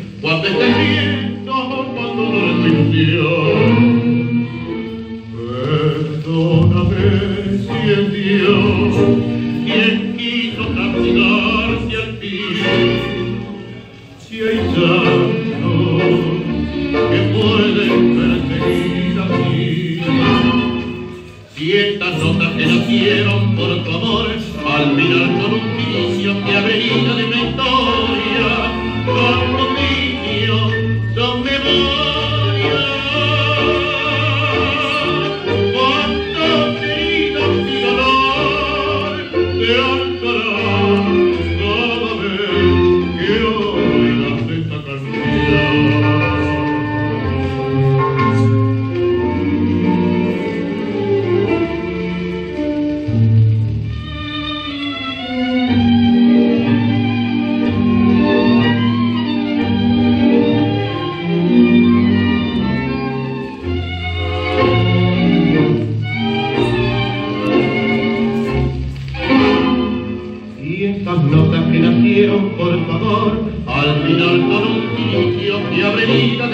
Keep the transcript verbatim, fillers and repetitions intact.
cuando estés viendo, cuando no eres tu ilusión. Perdóname si es Dios quien quiso castigarte al fin. Si hay santos que pueden perseguir así, si estas notas que nacieron por tu amor, al mirar con un vicio que avenida de mi historia, son dominios, son memoria. Cuántas heridas y dolor te alzarán cada vez que oigas esta canción. Estas notas que nacieron por favor, al final con un sitio que abre vida